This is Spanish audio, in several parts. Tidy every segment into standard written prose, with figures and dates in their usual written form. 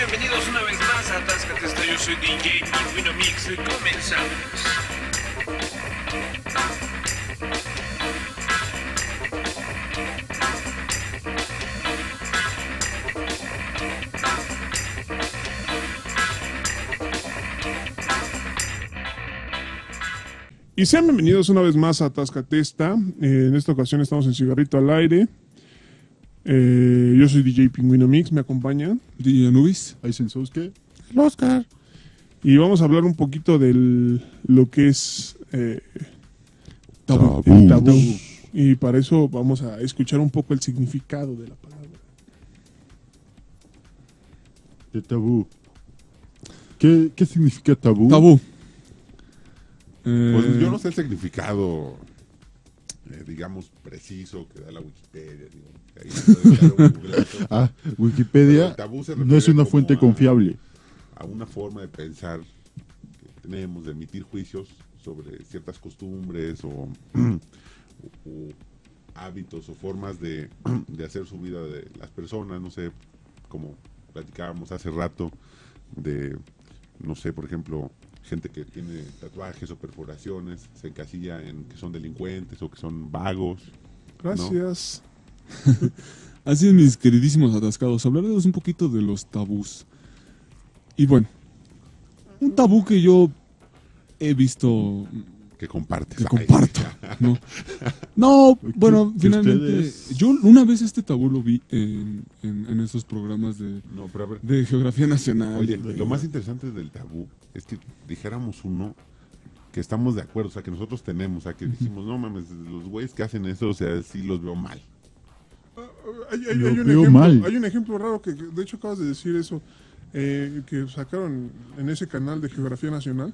bienvenidos una vez más a Atáscate Esta. Yo soy DJ Pingüino Mix. Comenzamos. Y sean bienvenidos una vez más a Atáscate Esta. En esta ocasión estamos en Cigarrito al Aire. Yo soy DJ Pingüino Mix, me acompaña DJ Anubis, Aizensuske, el Oscar. Y vamos a hablar un poquito de lo que es tabú. el tabú. Y para eso vamos a escuchar un poco el significado de la palabra. De tabú. ¿Qué significa tabú? Tabú. Pues yo no sé el significado, digamos, preciso que da la Wikipedia. Digo, ahí Wikipedia no es una fuente confiable. A una forma de pensar que tenemos, de emitir juicios sobre ciertas costumbres o hábitos o formas de hacer su vida de las personas. No sé, como platicábamos hace rato, de, no sé, por ejemplo, gente que tiene tatuajes o perforaciones, se encasilla en que son delincuentes o que son vagos. Gracias. ¿No? Así es, mis queridísimos atascados, hablarles un poquito de los tabús. Y bueno, un tabú que yo he visto... Que compartes. Que comparto, ¿no? No, bueno, finalmente, yo una vez este tabú lo vi en esos programas de Geografía Nacional. Oye, lo más interesante del tabú es que dijéramos uno que estamos de acuerdo, o sea, que nosotros tenemos, o sea, que dijimos, no mames, los güeyes que hacen eso, o sea, sí los veo mal. Hay un ejemplo raro que de hecho acabas de decir eso, que sacaron en ese canal de Geografía Nacional.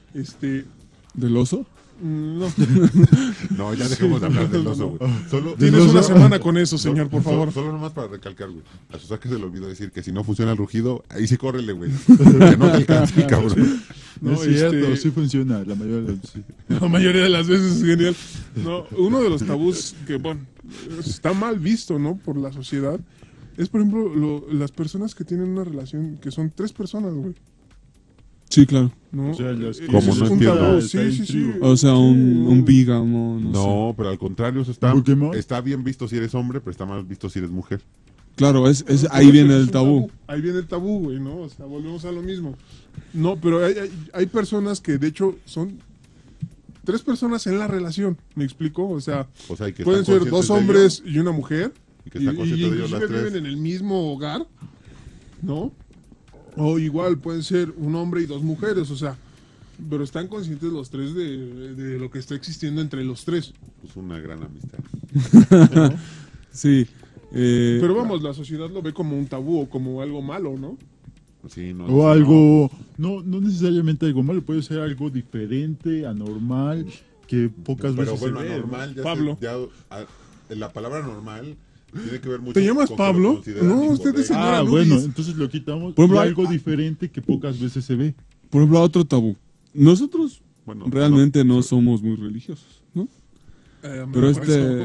¿Del oso? No. No, ya dejemos de hablar del oso, güey. Solo tienes una semana con eso, señor, por favor. Solo nomás para recalcar, güey. A Susaka se le olvidó decir que si no funciona el rugido, ahí sí córrele, güey. Que no te alcance, cabrón. No es cierto, sí funciona la mayoría de las veces. La mayoría de las veces es genial. No, uno de los tabús que, bueno, está mal visto, ¿no? Por la sociedad, es, por ejemplo, las personas que tienen una relación, que son 3 personas, güey. Sí, claro. ¿No? O sea, como no entiendo. Sí. O sea, un bígamo, no sé. Pero al contrario, eso está bien visto si eres hombre, pero está mal visto si eres mujer. Claro, ahí viene el tabú. Ahí viene el tabú, güey, ¿no? O sea, volvemos a lo mismo. No, pero hay personas que, de hecho, son 3 personas en la relación, ¿me explico? O sea que pueden ser 2 hombres y una mujer, y que están conscientes de ellos las 3. Viven en el mismo hogar, ¿no? O igual pueden ser un hombre y 2 mujeres, o sea, pero están conscientes los 3 de lo que está existiendo entre los 3. Pues una gran amistad. ¿No? Sí. Pero vamos, la sociedad lo ve como un tabú o como algo malo, ¿no? Sí, o algo, no necesariamente algo malo, puede ser algo diferente, anormal, que pocas veces se ve. Pero bueno, anormal, ya Pablo. La palabra normal tiene que ver mucho. ¿Te llamas Pablo? No, usted es señor Anubis. Bueno, entonces lo quitamos. Por ejemplo, algo diferente que pocas veces se ve. Por ejemplo, otro tabú. Nosotros realmente no somos muy religiosos, ¿no? Pero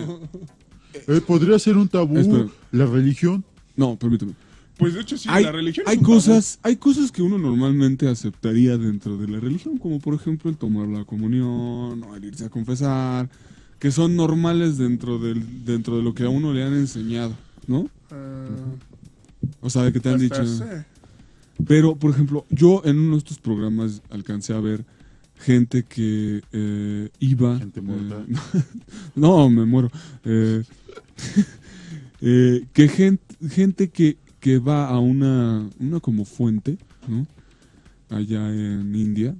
podría ser un tabú la religión. No, permíteme. Pues de hecho sí, la religión hay cosas que uno normalmente aceptaría dentro de la religión, como por ejemplo el tomar la comunión o el irse a confesar, que son normales dentro de lo que a uno le han enseñado, ¿no? O sea, de que te han dicho. Pero, por ejemplo, yo en uno de estos programas alcancé a ver gente que iba... Gente muerta. No, me muero. Gente que va a una como fuente, ¿no? Allá en India.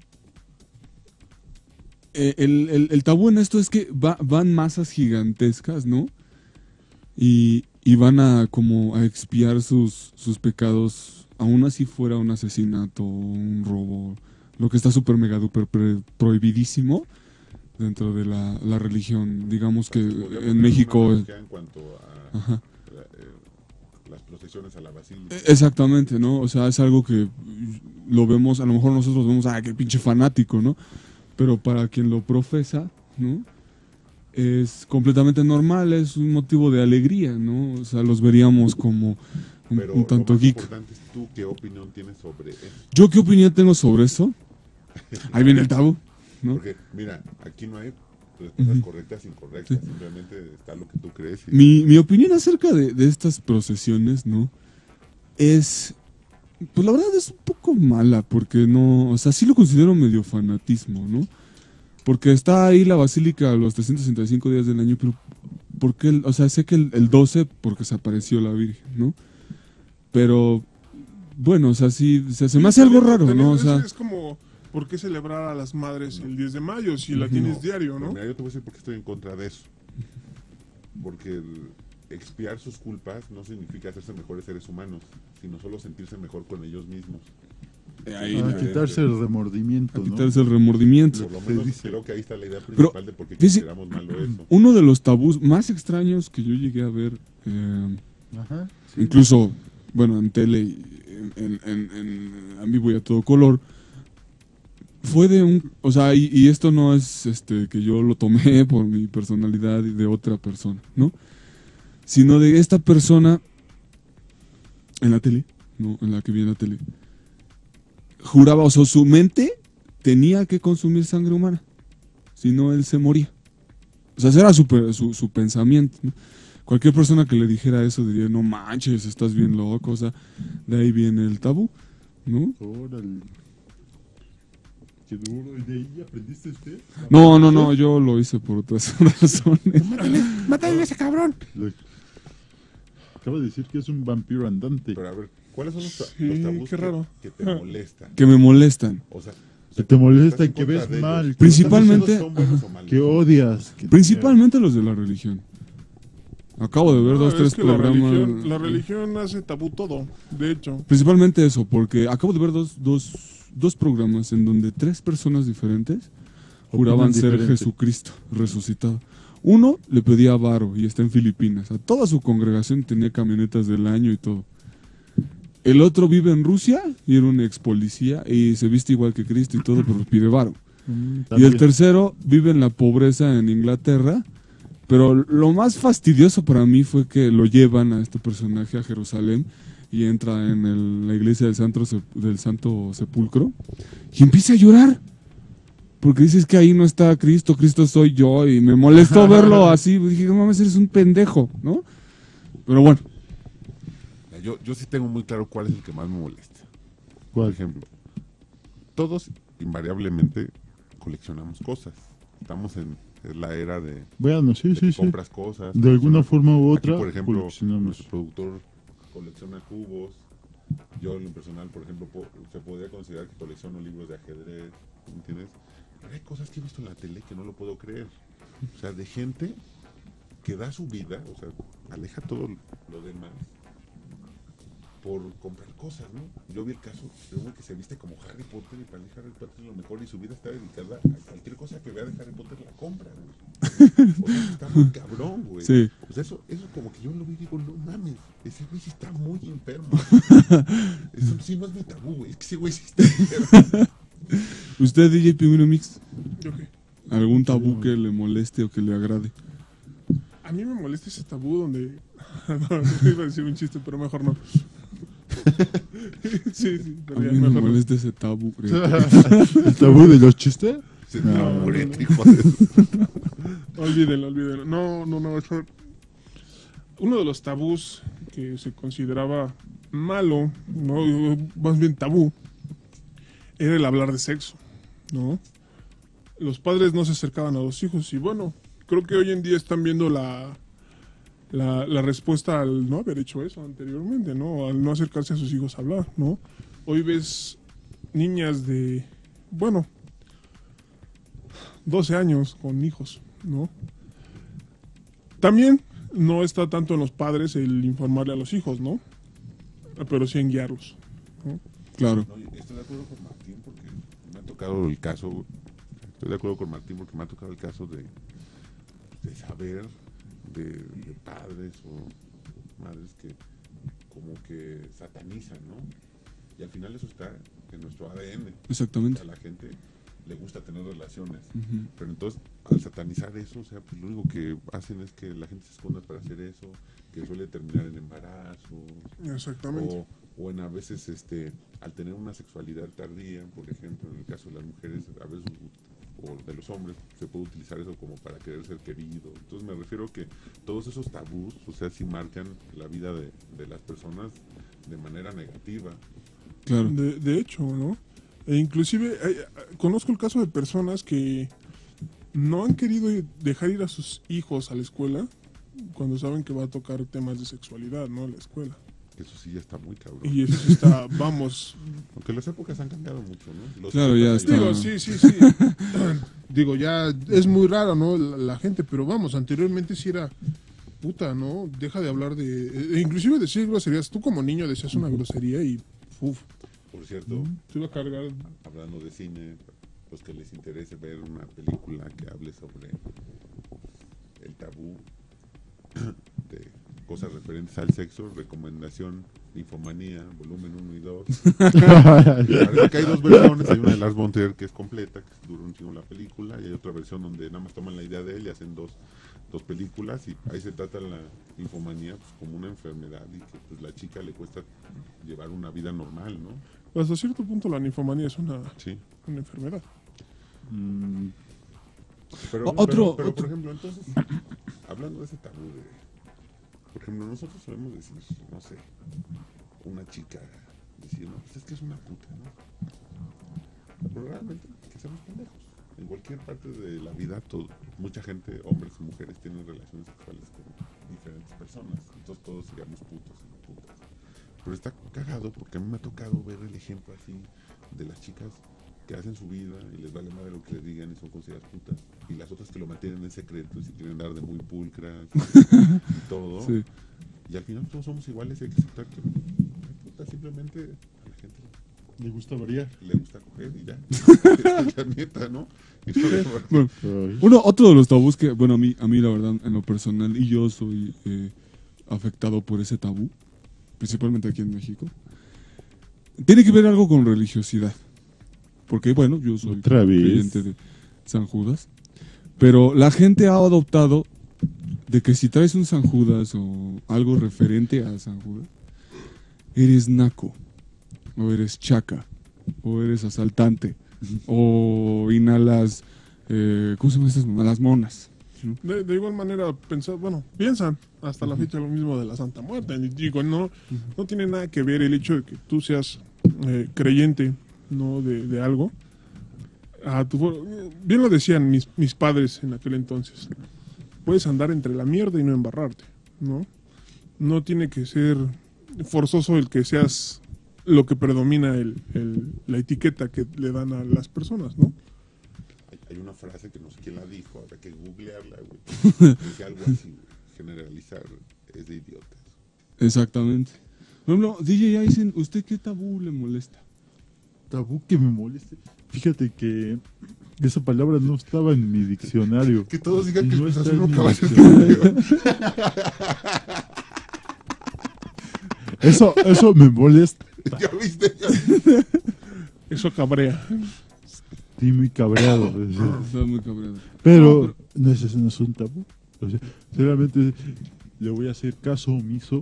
El tabú en esto es que van masas gigantescas, ¿no? Y van a como a expiar sus pecados, aún así fuera un asesinato, un robo, lo que está súper mega duper prohibidísimo dentro de la religión. Digamos que en México... En cuanto a las procesiones a la basílica. Exactamente, ¿no? O sea, es algo que lo vemos, a lo mejor nosotros vemos, qué pinche fanático, ¿no? Pero para quien lo profesa, ¿no? Es completamente normal, es un motivo de alegría, ¿no? O sea, los veríamos como Pero un tanto lo más geek. importante es tú qué opinión tienes sobre eso. ¿Yo qué opinión tengo sobre eso? Ahí viene el tabú, ¿no? Porque, mira, aquí no hay respuestas correctas e incorrectas. Simplemente está lo que tú crees. Y Mi opinión acerca de estas procesiones, ¿no? Es, pues la verdad es un poco mala, porque no, o sea, sí lo considero medio fanatismo, ¿no? Porque está ahí la basílica los 365 días del año, pero porque, o sea, sé que el 12 porque se apareció la Virgen, ¿no? Pero, bueno, o sea, sí, se me hace algo raro, ¿no? O sea, Es como, ¿por qué celebrar a las madres el 10 de mayo si la tienes diario, no? Mira, yo te voy a decir por qué estoy en contra de eso. Porque el expiar sus culpas no significa hacerse mejores seres humanos, sino solo sentirse mejor con ellos mismos. ahí A quitarse el remordimiento, a ¿no? quitarse el remordimiento. Por lo Se menos dice. creo que ahí está la idea principal de por qué fíjese- consideramos malo eso. Uno de los tabús más extraños que yo llegué a ver, Ajá. Sí. incluso, bueno, en tele, y en vivo y a todo color, fue de un, o sea, y esto no es que yo lo tomé por mi personalidad y de otra persona, ¿no? Sino de esta persona en la tele, ¿no? En la que vi en la tele. Juraba, o sea, su mente tenía que consumir sangre humana, si no él se moría. O sea, ese era su pensamiento, ¿no? Cualquier persona que le dijera eso diría, no manches, estás bien loco, o sea, de ahí viene el tabú, ¿no? Órale. Qué duro. ¿Y de ahí aprendiste usted? No, yo lo hice por otras razones. ¡Mátale a ese cabrón! Acaba de decir que es un vampiro andante. Pero a ver, ¿cuáles son los, Sí, los tabús qué raro. que te molestan? Que me molestan. O sea, Que te molesta y estás que en contra ves de mal. ellos. que Principalmente- ¿Son buenos o malos? Que odias. que- Principalmente los de la religión. Acabo de ver No, dos, es tres que programas. la religión hace tabú todo, de hecho. Principalmente eso, porque acabo de ver dos programas en donde tres personas diferentes juraban Opinan ser diferente. Jesucristo resucitado. Uno le pedía varo y está en Filipinas. A toda su congregación tenía camionetas del año y todo. El otro vive en Rusia y era un ex policía y se viste igual que Cristo y todo, pero pide varo. Y el También. tercero vive en la pobreza en Inglaterra. Pero lo más fastidioso para mí fue que lo llevan a este personaje a Jerusalén y entra en la iglesia del Santo Sepulcro y empieza a llorar. Porque dices que ahí no está Cristo, Cristo soy yo, y me molestó verlo así. Dije, no mames, eres un pendejo, ¿no? Pero bueno, Yo sí tengo muy claro cuál es el que más me molesta. Por ¿Cuál? ejemplo, todos invariablemente coleccionamos cosas. Estamos en la era de Bueno, sí, sí, sí. compras cosas. De alguna forma u Aquí, otra, por ejemplo, coleccionamos. nuestro productor colecciona cubos. Yo, en lo personal, por ejemplo, se podría considerar que colecciono libros de ajedrez. ¿Me entiendes? Pero hay cosas que he visto en la tele que no lo puedo creer. O sea, de gente que da su vida, o sea, aleja todo lo demás por comprar cosas, ¿no? Yo vi el caso de uno que se viste como Harry Potter y para él Harry Potter es lo mejor y su vida está dedicada a cualquier cosa que vea de Harry Potter la compra, güey. O sea, está muy cabrón, güey. sí. O sea, eso como que yo lo vi y digo, no mames, ese güey sí está muy enfermo. Eso sí no es mi tabú, güey, es que ese güey sí está enfermo. ¿Usted, DJ Pingüino Mix, Yo qué. algún tabú que le moleste o que le agrade? A mí me molesta ese tabú donde... no, iba a decir un chiste, pero mejor no. sí, A pero ya, mí me mejor no. molesta ese tabú. ¿El tabú de los chistes? Se No, muere, hijo de... Olvídenlo. No, eso... Uno de los tabús que se consideraba malo, no, más bien tabú, era el hablar de sexo, ¿no? Los padres no se acercaban a los hijos y bueno, creo que hoy en día están viendo la respuesta al no haber hecho eso anteriormente, ¿no? Al no acercarse a sus hijos a hablar, ¿no? Hoy ves niñas de, bueno, 12 años con hijos, ¿no? También no está tanto en los padres el informarle a los hijos, ¿no? Pero sí en guiarlos, ¿no? Claro. No, estoy de acuerdo con Martín porque me ha tocado el caso, estoy de acuerdo con Martín porque me ha tocado el caso de saber de padres o madres que como que satanizan, ¿no? Y al final eso está en nuestro ADN. Exactamente. A la gente le gusta tener relaciones. Ujú. Pero entonces, al satanizar eso, o sea, pues lo único que hacen es que la gente se esconda para hacer eso, que suele terminar en embarazos, Exactamente. o en a veces, al tener una sexualidad tardía, por ejemplo, en el caso de las mujeres, a veces, o de los hombres, se puede utilizar eso como para querer ser querido. Entonces me refiero que todos esos tabús, o sea, sí marcan la vida de las personas de manera negativa. Claro. De hecho, ¿no? E inclusive conozco el caso de personas que no han querido dejar ir a sus hijos a la escuela cuando saben que va a tocar temas de sexualidad, ¿no? En la escuela. Eso sí ya está muy cabrón. Y eso sí está, vamos. Aunque las épocas han cambiado mucho, ¿no? Los Claro, ya 70 está. Digo, sí. Digo, ya es muy raro, ¿no? La gente, pero vamos, anteriormente sí era puta, ¿no? Deja de hablar inclusive decir groserías. Tú como niño decías una grosería y uf, Por cierto, te iba a cargar. hablando de cine, los que les interese ver una película que hable sobre el tabú de cosas referentes al sexo, recomendación Infomanía, volumen 1 y 2. Parece que hay dos versiones, hay una de Lars von Trier que es completa, que dura un chingo la película, y hay otra versión donde nada más toman la idea de él y hacen dos películas, y ahí se trata la infomanía pues, como una enfermedad, y que pues la chica le cuesta llevar una vida normal, ¿no? Hasta cierto punto la ninfomanía es una Sí. enfermedad. Pero, Otro- pero, por ejemplo, entonces, hablando de ese tabú por ejemplo, nosotros solemos decir, no sé, una chica, decir, no, pues es que es una puta, ¿no? Pero realmente, que seamos pendejos. En cualquier parte de la vida, mucha gente, hombres y mujeres, tienen relaciones sexuales con diferentes personas. Entonces todos seríamos putos y putas. Pero está cagado porque a mí me ha tocado ver el ejemplo así de las chicas que hacen su vida y les vale madre lo que les digan y son consideradas putas, y las otras que lo mantienen en secreto y se quieren dar de muy pulcras y todo. Sí. Y al final todos somos iguales y hay que aceptar que hay putas, simplemente a la gente Le gusta variar. le gusta coger y ya. Es la neta, ¿no? Y no le- Bueno, otro de los tabús que, bueno, a mí la verdad, en lo personal, y yo soy afectado por ese tabú, principalmente aquí en México, tiene que ver algo con religiosidad. Porque, bueno, yo soy Otra vez. creyente de San Judas, pero la gente ha adoptado de que si traes un San Judas o algo referente a San Judas, eres naco, o eres chaca, o eres asaltante, o inhalas, ¿cómo se llaman estas? Las monas. De igual manera, piensan hasta la fecha lo mismo de la Santa Muerte. Y digo, no tiene nada que ver el hecho de que tú seas creyente, ¿no? de algo. Bien lo decían mis padres en aquel entonces. Puedes andar entre la mierda y no embarrarte, ¿no? No tiene que ser forzoso el que seas lo que predomina la etiqueta que le dan a las personas, ¿no? Hay una frase que no sé quién la dijo, habrá que googlearla, güey. Dice algo así, güey. Generalizar es de idiotas. Exactamente. Por ejemplo, DJ Aizen, ¿usted qué tabú le molesta? Tabú que me moleste. Fíjate que esa palabra no estaba en mi diccionario. Que todos digan que No el Cruz está Azul en nunca va a ser mi campeón. Eso me molesta. ¿Ya viste? Eso cabrea. Estoy muy cabreado. o sea. Está muy cabreado. Pero no es un tabú. O sea, solamente le voy a hacer caso omiso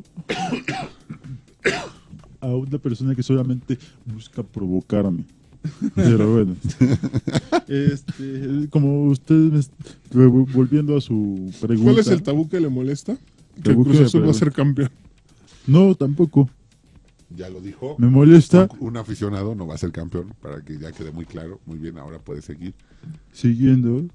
a una persona que solamente busca provocarme. Pero bueno. Como ustedes volviendo a su pregunta. ¿Cuál es el tabú que le molesta? Que el Tabú Cruz que Azul me va a ser campeón. No, tampoco. Ya lo dijo. Me molesta Un aficionado no va a ser campeón, para que ya quede muy claro. Muy bien, ahora puede seguir. siguiendo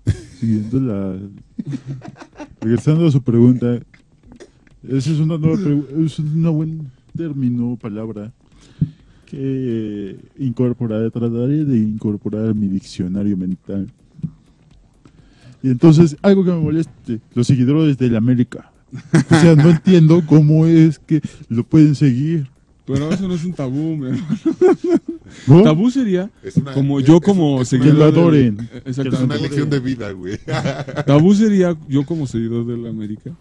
regresando a su pregunta. Esa es una nueva es un buen término, palabra que trataré de incorporar a mi diccionario mental. Y entonces, algo que me moleste, los seguidores del América. O sea, no entiendo cómo es que lo pueden seguir. Pero eso no es un tabú, mi hermano. ¿No? Tabú sería Es una, como es- yo es- como es seguidor que lo del- adoren. Es Exactamente. una lección de vida, güey. Tabú sería yo como seguidor de la América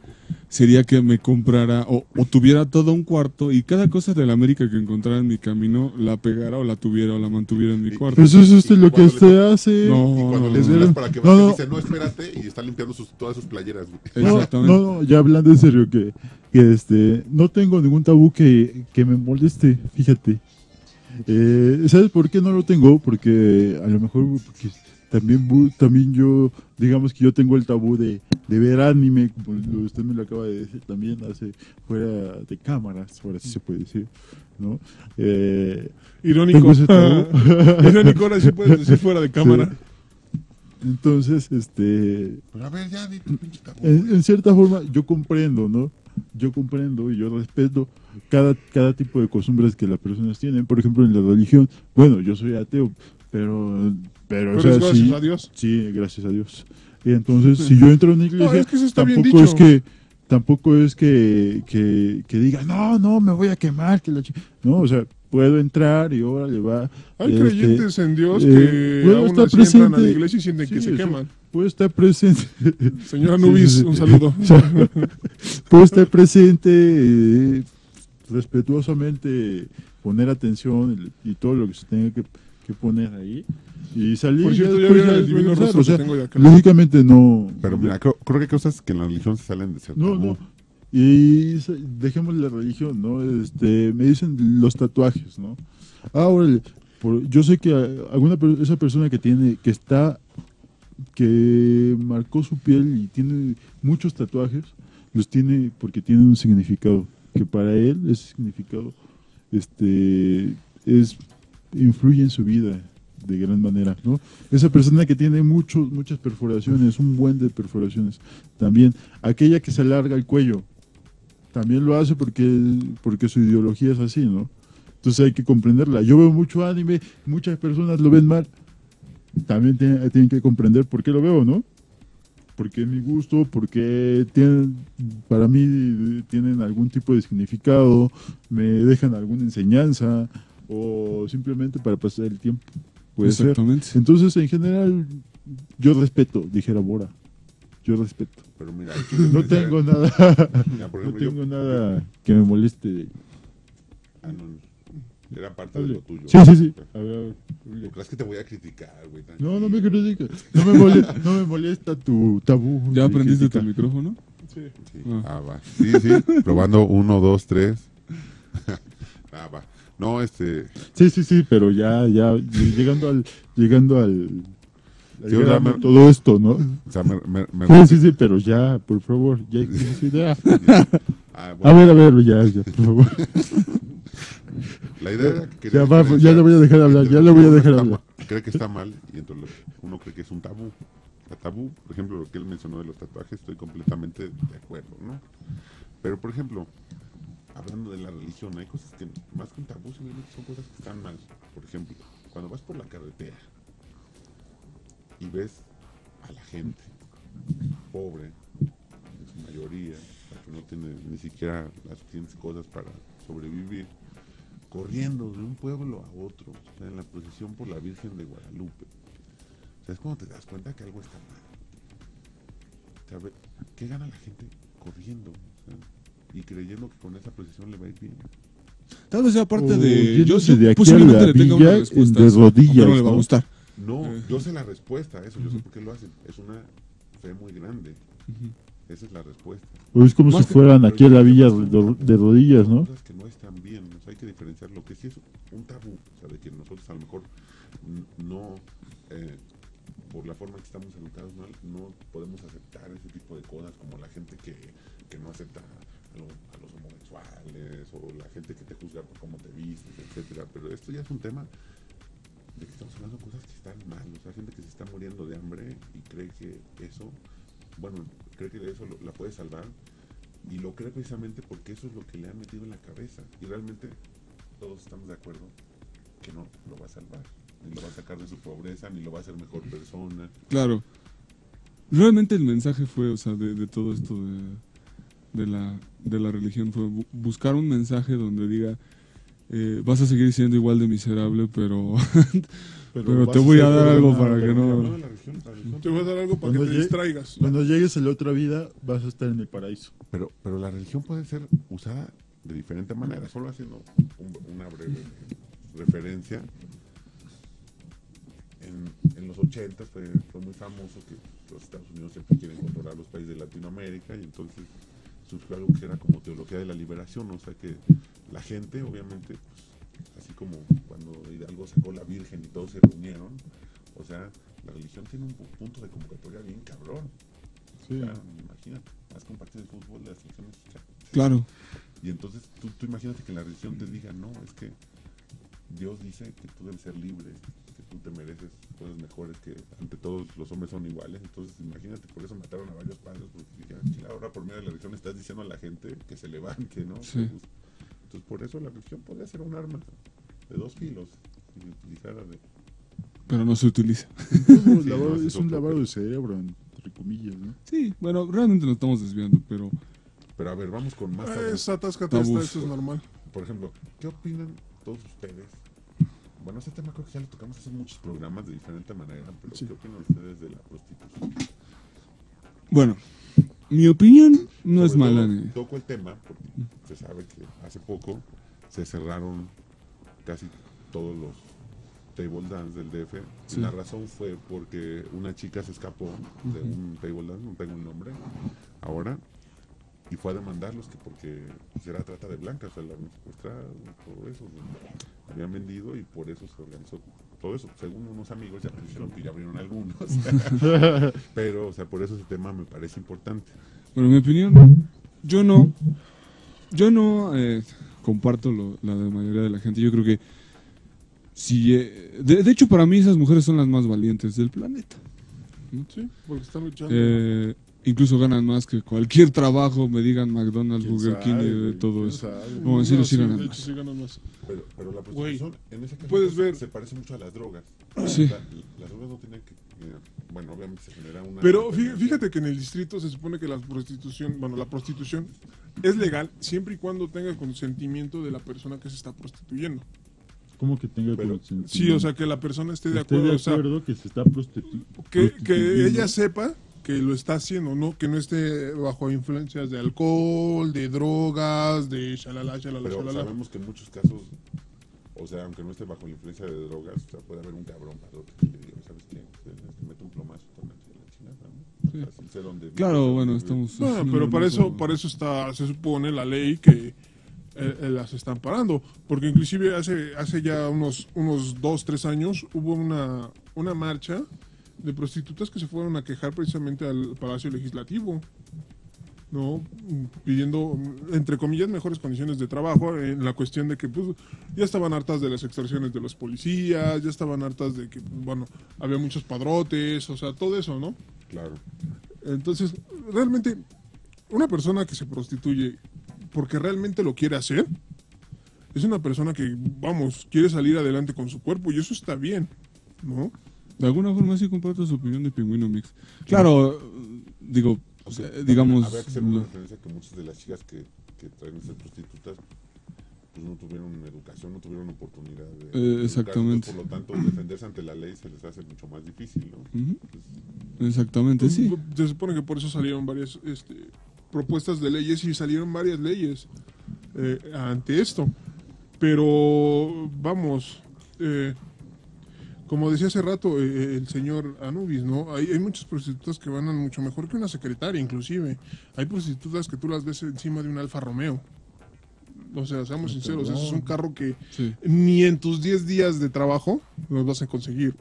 sería que me comprara o tuviera todo un cuarto y cada cosa de la América que encontrara en mi camino la pegara o la tuviera o la mantuviera en mi cuarto. Eso es Y lo que cuando usted hace. Y cuando No, le no, dices para que no, vaya, no. dice, no, espérate, y está limpiando todas sus playeras, güey. No, Exactamente. no, ya hablando en serio, que no tengo ningún tabú que me moleste, fíjate. ¿Sabes por qué no lo tengo? Porque a lo mejor porque también yo, digamos que yo tengo el tabú de ver anime, como usted me lo acaba de decir también, fuera de cámaras, ahora sí se puede decir, ¿no? Irónico. Tengo ese tabú. Irónico, ahora sí puedes decir fuera de cámara. Sí. Entonces, Pero a ver, ya, di tu pinche tabú, güey. en cierta forma yo comprendo, ¿no? Yo comprendo y yo respeto cada tipo de costumbres que las personas tienen. Por ejemplo, en la religión, bueno, yo soy ateo, pero Pero o sea, es gracias sí, a Dios. sí, gracias a Dios. Y entonces, si yo entro en una iglesia, No, es que eso está bien tampoco es dicho. tampoco es que diga, no, me voy a quemar, no, o sea, puedo entrar y ahora le va. Hay creyentes en Dios que puedo aún estar así entran a la presente. iglesia y sienten que Sí, se eso. queman. Puedo estar presente. Señor Sí, Anubis, sí, sí. un saludo. O sea, puedo estar presente, respetuosamente poner atención y todo lo que se tenga que poner ahí y salir. Por cierto, y ya después vieron ya el divino regresar. rostro O sea, que tengo de acá. lógicamente no. Pero mira, creo que hay cosas que en la religión se salen de ser No, tabú. no. Y dejemos la religión, ¿no? Me dicen los tatuajes, ¿no? Órale, yo sé que esa persona que marcó su piel y tiene muchos tatuajes, los tiene porque tienen un significado, que para él ese significado influye en su vida de gran manera, ¿no? Esa persona que tiene muchas perforaciones, un buen de perforaciones, también aquella que se alarga el cuello, también lo hace porque su ideología es así, ¿no? Entonces hay que comprenderla. Yo veo mucho anime, muchas personas lo ven mal, también tienen que comprender por qué lo veo, ¿no? Porque es mi gusto, porque para mí tienen algún tipo de significado, me dejan alguna enseñanza o simplemente para pasar el tiempo. Puede ser. Exactamente. Entonces, en general, yo respeto, dijera Bora. Yo respeto. Pero mira, No tengo nada, Mira, por no ejemplo, tengo nada que me moleste. no, era parte de lo tuyo. Sí. A ver. ¿Tú crees que te voy a criticar, güey? No me criticas. No me molesta tu tabú. ¿Ya ni aprendiste tu crítica. micrófono? Sí. Sí. Ah. Va. Sí. Probando 1, 2, 3. Va. No, Sí, pero ya llegando al Sí, o sea, grano, todo esto, ¿no? o sea, me Sí, pero ya, por favor, ya tienes idea. Ah, A bueno, ver, ya, por favor. la idea era que quería Ya va, diferenciar ya le voy a dejar hablar, entre ya lo le voy a que uno dejar está hablar. cree que está mal y entre lo que uno cree que es un tabú. El tabú, por ejemplo, lo que él mencionó de los tatuajes, estoy completamente de acuerdo, ¿no? Pero, por ejemplo, hablando de la religión, hay cosas que más que un tabú simplemente son cosas que están mal. Por ejemplo, cuando vas por la carretera y ves a la gente pobre, en su mayoría, la que no tiene ni siquiera las suficientes cosas para sobrevivir, corriendo de un pueblo a otro, o sea, en la procesión por la Virgen de Guadalupe. O sea, es cuando te das cuenta que algo está mal. O sea, ¿qué gana la gente corriendo? O sea, y creyendo que con esa procesión le va a ir bien. Tal vez sea parte O de... yéndose de aquí a posiblemente la le tenga una villa respuesta de a eso, rodillas, aunque no le va a ¿no? gustar. No, yo sé la respuesta a eso, yo sé por qué lo hacen. Es una fe muy grande. Esa es la respuesta. O es como Más si que- fueran aquí a la villa de rodillas, ¿no? Cosas que no están bien, o sea, hay que diferenciar lo que sí es un tabú, o sea, de que nosotros a lo mejor no, por la forma en que estamos educados, no podemos aceptar ese tipo de cosas, como la gente que no acepta a los homosexuales, o la gente que te juzga por cómo te vistes, etcétera. Pero esto ya es un tema de que estamos hablando de cosas que están mal, o sea, gente que se está muriendo de hambre y cree que eso, bueno, cree que eso la puede salvar, y lo cree precisamente porque eso es lo que le han metido en la cabeza, y realmente todos estamos de acuerdo que no lo va a salvar, ni lo va a sacar de su pobreza, ni lo va a hacer mejor persona. Claro. Realmente el mensaje fue, o sea, de todo esto de la religión fue buscar un mensaje donde diga vas a seguir siendo igual de miserable, pero Pero te vas voy a ser dar algo perdonado, para que Pero no... hablando de la religión Te voy a dar algo para que Cuando te llegue- distraigas. Cuando llegues a la otra vida, vas a estar en el paraíso. Pero la religión puede ser usada de diferente manera. Solo haciendo una breve referencia. En los 80 fue muy famoso que los Estados Unidos siempre quieren controlar los países de Latinoamérica y entonces surgió algo que era como teología de la liberación, o sea que la gente obviamente, pues, así como cuando Hidalgo sacó la Virgen y todos se reunieron, o sea, la religión tiene un punto de convocatoria bien cabrón. Sí. O sea, imagínate, haz un partido de fútbol de la selección mexicana. Claro. Y entonces tú imagínate que la religión te diga, no, es que Dios dice que tú debes ser libre, que tú te mereces cosas mejores, que ante todos los hombres son iguales. Entonces imagínate, por eso mataron a varios padres, porque dijeron, "Chila, ahora por medio de la religión estás diciendo a la gente que se levante, ¿no?" Sí. Entonces por eso la religión podría ser un arma de dos filos, si se utilizara de... Pero no se utiliza. Es un lavado de cerebro, entre comillas, ¿no? Sí, bueno, realmente nos estamos desviando, pero Pero a ver, vamos con más tabús. Atáscate, Tabús. eso es normal. Por ejemplo, ¿qué opinan todos ustedes? Bueno, ese tema creo que ya lo tocamos hace muchos programas de diferente manera, pero Sí. ¿qué opinan ustedes de la prostitución? bueno, mi opinión no es Sobre mala. todo, ni- toco el tema porque se sabe que hace poco se cerraron casi todos los table dance del DF. Sí. La razón fue porque una chica se escapó de un table dance, no tengo el nombre ahora, y fue a demandarlos que porque pues, era trata de blancas, o sea, la habían secuestrado, todo eso, ¿no? Habían vendido y por eso se organizó todo eso. Según unos amigos ya me dijeron que ya abrieron algunos, pero o sea, por eso ese tema me parece importante. Bueno, mi opinión, yo no comparto la de mayoría de la gente. Yo creo que si, de hecho para mí esas mujeres son las más valientes del planeta. Sí, porque están luchando. Incluso ganan más que cualquier trabajo, me digan McDonald's, ¿Quién Burger King sabe, y güey? todo ¿Quién eso. sabe? No, en serio sí de ganan hecho, más. sí ganan más. Pero la prostitución, en ese caso, puedes ver- se parece mucho a las drogas. Sí. Las drogas no tienen que... bueno, obviamente se genera una... Pero fíjate que en el distrito se supone que la prostitución es legal siempre y cuando tenga consentimiento de la persona que se está prostituyendo. ¿Cómo que tenga Pero- consentimiento? Sí, o sea, que la persona esté de Esté acuerdo. de O sea, acuerdo que se está prostituyendo. que ella sepa que lo está haciendo, ¿no? Que no esté bajo influencias de alcohol, de drogas, de shalala, shalala, Pero shalala. sabemos que en muchos casos, o sea, aunque no esté bajo la influencia de drogas, o sea, puede haber un cabrón padrote que le diga, ¿sabes qué? Te mete un plomazo, tómate la chingada, ¿no? Sí. O sea, sin ser donde vive, Claro, bueno, vive. estamos... Bueno, haciendo pero mucho- para eso está, se supone la ley que las están parando, porque inclusive hace ya unos 2, 3 años hubo una marcha de prostitutas que se fueron a quejar precisamente al Palacio Legislativo, ¿no? Pidiendo, entre comillas, mejores condiciones de trabajo en la cuestión de que pues ya estaban hartas de las extorsiones de los policías, ya estaban hartas de que, bueno, había muchos padrotes, o sea, todo eso, ¿no? Claro. Entonces, realmente, una persona que se prostituye porque realmente lo quiere hacer, es una persona que, vamos, quiere salir adelante con su cuerpo y eso está bien, ¿no? De alguna forma sí comparto su opinión de Pingüino Mix. Claro, digo, digamos... Habría que hacer una referencia que muchas de las chicas que traen a ser prostitutas pues no tuvieron educación, no tuvieron oportunidad de educarse, exactamente. entonces, por lo tanto, defenderse ante la ley se les hace mucho más difícil, ¿no? Ujú. Pues, Exactamente, sí. Se supone que por eso salieron varias propuestas de leyes y salieron varias leyes ante esto. Pero, vamos, como decía hace rato el señor Anubis, ¿no? Hay muchas prostitutas que van mucho mejor que una secretaria, inclusive. Hay prostitutas que tú las ves encima de un Alfa Romeo. O sea, seamos sinceros, ese es un carro que Sí. ni en tus 10 días de trabajo los vas a conseguir.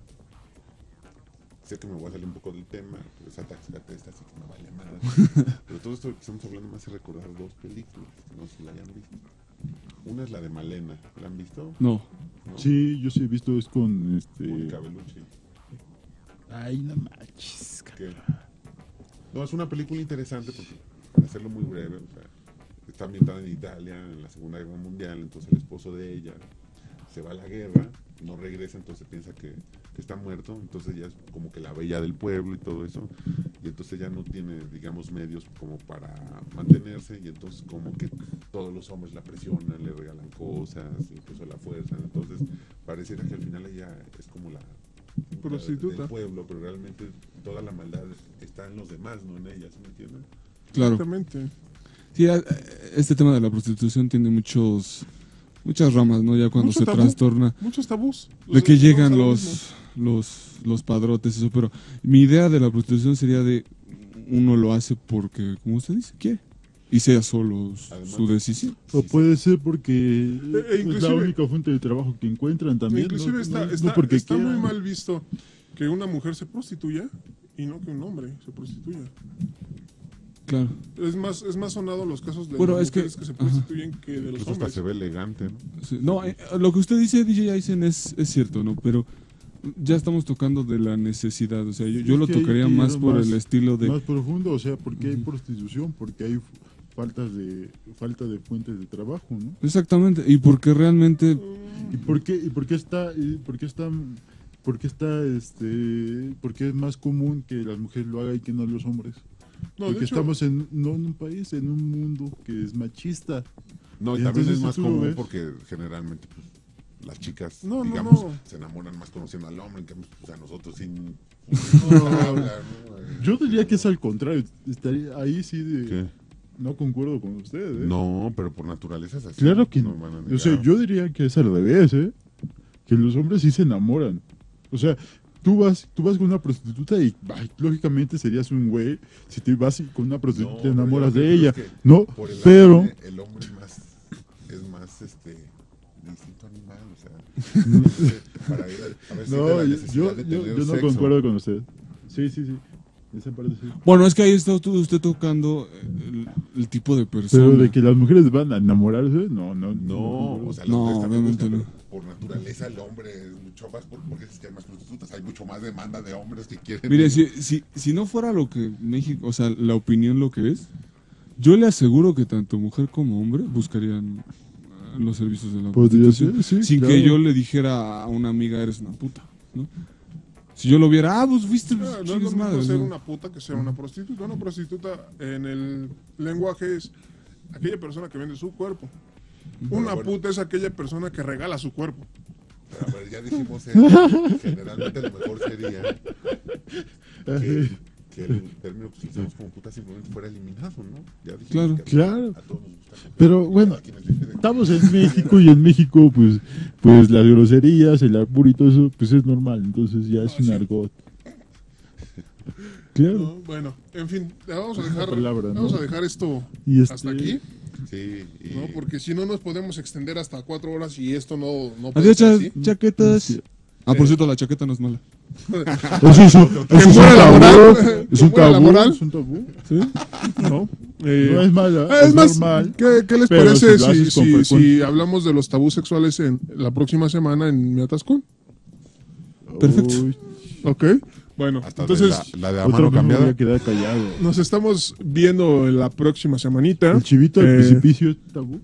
sé que me voy a salir un poco del tema, pero esa taxicate esta sí que me vale madre. Pero todo esto que estamos hablando me hace recordar dos películas, no sé si la hayan visto. Una es la de Malena, ¿la han visto? No. ¿No? Sí, yo sí he visto, es con Mónica Bellucci. Ay, no manches. Que- No, es una película interesante porque, para hacerlo muy breve, o sea, está ambientada en Italia en la Segunda Guerra Mundial, entonces el esposo de ella se va a la guerra, no regresa, entonces piensa que está muerto, entonces ya es como que la bella del pueblo y todo eso, y entonces ya no tiene, digamos, medios como para mantenerse, y entonces como que todos los hombres la presionan, le regalan cosas, incluso la fuerza, entonces pareciera que al final ella es como la prostituta. del pueblo, pero realmente toda la maldad está en los demás, no en ella, ¿sí me entienden? Claro. Exactamente. Sí, este tema de la prostitución tiene muchas ramas, ¿no? Ya cuando Mucho se tabú. trastorna, Muchos tabús. de que llegan Vamos a lo mismo. los padrotes, eso, pero mi idea de la prostitución sería de uno lo hace porque, como usted dice, quiere. Y sea solo Además, su decisión. O puede ser porque es la inclusive- única fuente de trabajo que encuentran también. Inclusive no está porque muy quieran. mal visto que una mujer se prostituya y no que un hombre se prostituya. Claro. Es más sonado los casos de Bueno, las es que- mujeres que se prostituyen que de los Incluso hasta hombres. se ve elegante, ¿no? Sí, no, lo que usted dice, DJ Aizen, es cierto, ¿no? Pero ya estamos tocando de la necesidad. O sea, yo Es lo que hay tocaría que ir más por más- el estilo de... Más profundo, o sea, porque hay prostitución, porque hay falta de fuentes de trabajo, ¿no? Exactamente. Y porque realmente... ¿Y por qué porque es más común que las mujeres lo hagan y que no los hombres? No, de Porque hecho, estamos no en un país, en un mundo que es machista. No, y Y también entonces es más tú lo común ves. porque generalmente pues, las chicas, No, no, digamos, no. se enamoran más conociendo al hombre, en cambio, pues, a nosotros sin No. hablar, ¿no? Yo diría que es al contrario. Estaría ahí sí de... ¿Qué? No concuerdo con ustedes, ¿eh? No, pero por naturaleza es así. Claro que no. no. Van a O sea, negar. yo diría que es al revés, ¿eh? Que los hombres sí se enamoran. O sea, tú vas con una prostituta y ay, lógicamente serías un güey si te vas con una prostituta y te No, enamoras pero de yo ella. creo que No, por el pero ADN, el hombre es más distinto animal, o sea, para ir a ver si no, de la yo, necesidad de yo tener no sexo. concuerdo con usted. Sí. Esa parte sí. Bueno, es que ahí está usted tocando el tipo de persona. Pero de que las mujeres van a enamorarse, no. No, o sea, los No, hombres también obviamente buscan, no. pero por naturaleza el hombre es mucho más, porque es que hay más prostitutas, hay mucho más demanda de hombres que quieren. Mire, si no fuera lo que México, o sea, la opinión lo que es, yo le aseguro que tanto mujer como hombre buscarían los servicios de la Podría prostitución ser, sí, sin claro. que yo le dijera a una amiga, eres una puta, ¿no? Si yo lo viera, pues fuiste, no es lo chingues mismo madre, ser ¿no? una puta que ser una prostituta. Una prostituta en el lenguaje es aquella persona que vende su cuerpo. Una bueno. puta es aquella persona que regala su cuerpo. A ver, ya dijimos, generalmente lo mejor sería que el término que utilizamos como puta simplemente fuera eliminado, ¿no? Ya dijimos Claro. que Claro. a todos nos gusta. Pero bueno, A quienes les piden- estamos en México y en México pues las groserías, el albur y todo eso pues es normal, entonces ya es un sí. argot. Claro. ¿No? Bueno, en fin, vamos a dejar, palabra, ¿no? vamos a dejar esto Y hasta aquí, Sí, y ¿no? Porque si no nos podemos extender hasta 4 horas y esto no puede Adiós, ser así. chaquetas. Sí. Por cierto, la chaqueta no es mala. Eso es un muera la tabú, moral. es un Que muera la tabú, moral. es un tabú. ¿Sí? ¿No? No es mala, es es más, normal. ¿qué les pero parece si lo haces con si frecuencia. hablamos de los tabús sexuales en la próxima semana en Mi Atascón? Perfecto. Uy, ¿Ok? Bueno, hasta entonces la de a otra mano vez me voy cambiada. a quedar callado. nos estamos viendo en la próxima semanita. El chivito al Eh, precipicio es tabú.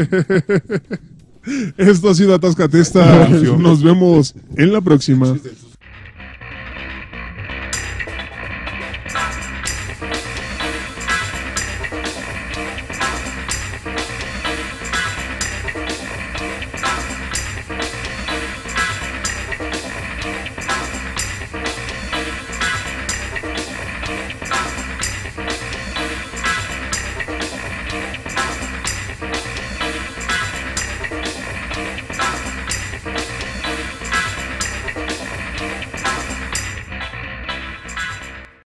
Esto ha sido Atáscate Esta. Nos vemos en la próxima. Del